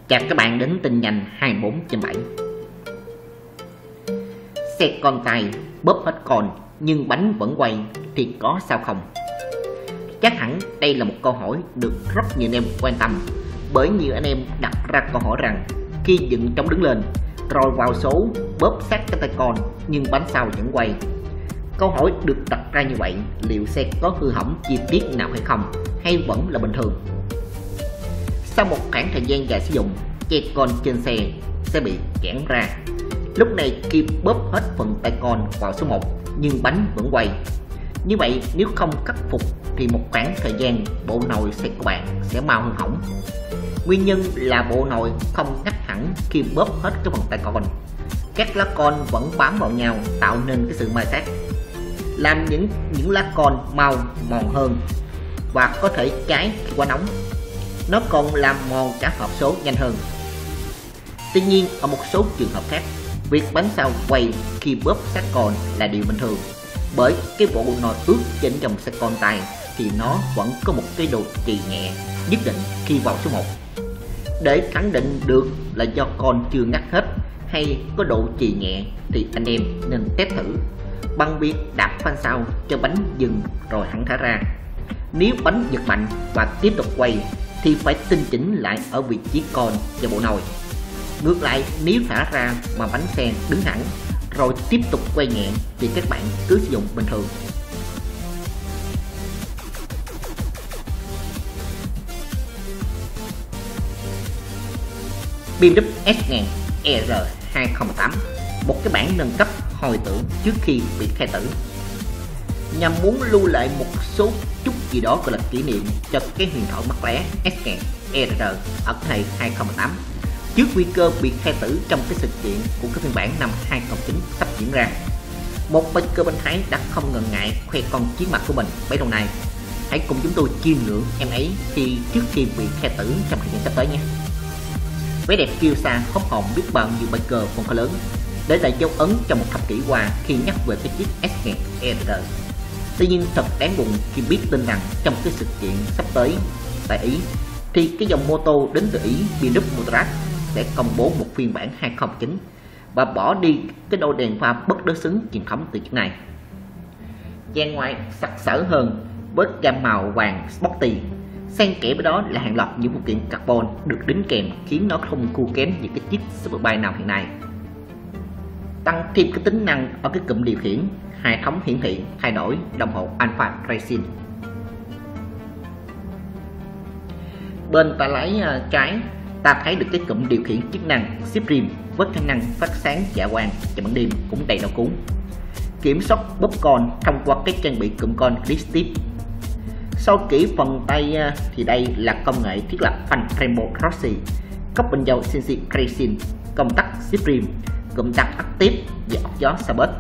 Chào các bạn đến tin nhanh 24/7. Xe con tay bóp hết con nhưng bánh vẫn quay thì có sao không? Chắc hẳn đây là một câu hỏi được rất nhiều anh em quan tâm, bởi nhiều anh em đặt ra câu hỏi rằng khi dựng trống đứng lên rồi vào số bóp sát cái tay con nhưng bánh sau vẫn quay. Câu hỏi được đặt ra như vậy, liệu xe có hư hỏng chi tiết nào hay không, hay vẫn là bình thường? Sau một khoảng thời gian dài sử dụng, che con trên xe sẽ bị giãn ra. Lúc này khi bóp hết phần tay con vào số 1 nhưng bánh vẫn quay. Như vậy nếu không khắc phục thì một khoảng thời gian bộ nồi xe của bạn sẽ mau hư hỏng. Nguyên nhân là bộ nồi không ngắt hẳn khi bóp hết cái phần tay con. Các lá con vẫn bám vào nhau tạo nên cái sự ma sát, làm những lá con mau mòn hơn và có thể cháy khi quá nóng. Nó còn làm mòn cả hộp số nhanh hơn. Tuy nhiên ở một số trường hợp khác, việc bánh sau quay khi bóp sát con là điều bình thường, bởi cái bộ nồi ướt trên dòng xe con tay thì nó vẫn có một cái độ trì nhẹ nhất định khi vào số 1. Để khẳng định được là do con chưa ngắt hết hay có độ trì nhẹ thì anh em nên test thử bằng việc đạp phanh sau cho bánh dừng rồi hẳn thả ra. Nếu bánh giật mạnh và tiếp tục quay thì phải tinh chỉnh lại ở vị trí con và bộ nồi. Ngược lại, nếu thả ra mà bánh xe đứng hẳn rồi tiếp tục quay nhẹ thì các bạn cứ sử dụng bình thường. BMW S1000 ER2018, một cái bản nâng cấp hồi tưởng trước khi bị khai tử, nhằm muốn lưu lại một số chút gì đó gọi là kỷ niệm cho cái huyền thoại mắc lé S1000 ER ở cái 2018 trước nguy cơ bị khai tử trong cái sự kiện của cái phiên bản năm 2009 sắp diễn ra. Một biker bên Thái đã không ngần ngại khoe con chiến mặt của mình bấy lâu nay. Hãy cùng chúng tôi chiêm ngưỡng em ấy trước khi bị khai tử trong thời gian sắp tới nhé. Vẻ đẹp kiêu sa hấp hồn biết bao nhiêu biker phong khá lớn, để lại dấu ấn trong một thập kỷ qua khi nhắc về cái chiếc S1000 ER. Tuy nhiên thật đáng buồn khi biết tin rằng trong cái sự kiện sắp tới tại Ý thì cái dòng mô tô đến từ Ý BMW Motorrad sẽ công bố một phiên bản 2009 và bỏ đi cái đôi đèn pha bất đối xứng truyền thống từ trước này. Dàn ngoại sặc sỡ hơn với gam màu vàng sporty, xen kẽ với đó là hàng loạt những phụ kiện carbon được đính kèm khiến nó không thua kém những cái chiếc Superbike nào hiện nay. Tăng thêm cái tính năng ở cái cụm điều khiển, hệ thống hiển thị thay đổi đồng hồ Alpha Racing. Bên tay lái trái ta thấy được cái cụm điều khiển chức năng Shift Rim với khả năng phát sáng dạ quang và ban đêm cũng đầy độ cuốn. Kiểm soát bóp con thông qua cái trang bị cụm con Grip Stick. Sau kỹ phần tay thì đây là công nghệ thiết lập phanh Rainbow Rossi, cốc bình dầu CNC Racing, công tắc Shift Rim, cụm tắc Active và ốc gió Sabot.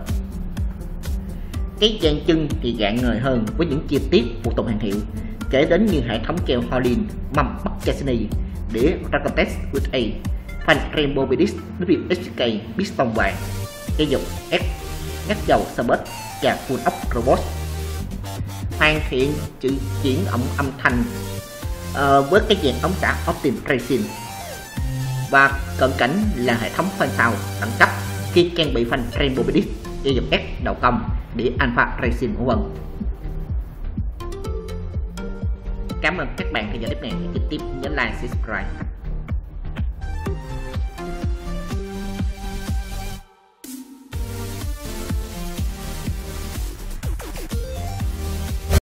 Cái dàn chân thì gạn ngời hơn với những chi tiết phụ tùng hàng hiệu, kể đến như hệ thống keo Hollin, mâm bắt Cassini, đĩa Racontez with A, phanh Rainbow Bidis, nước việt HK, piston vàng, dây dục S, ngắt dầu Sabot và full ốc robot. Hoàn thiện chữ chuyển âm thanh với cái dàn ống xả Optim Racing, và cận cảnh là hệ thống phanh sau đẳng cấp khi trang bị phanh Rainbow Bidis, dây dục S đầu cong, đĩa Alpha Racing v.v. Cảm ơn các bạn theo dõi clip này. Hãy trực tiếp nhấn like, subscribe.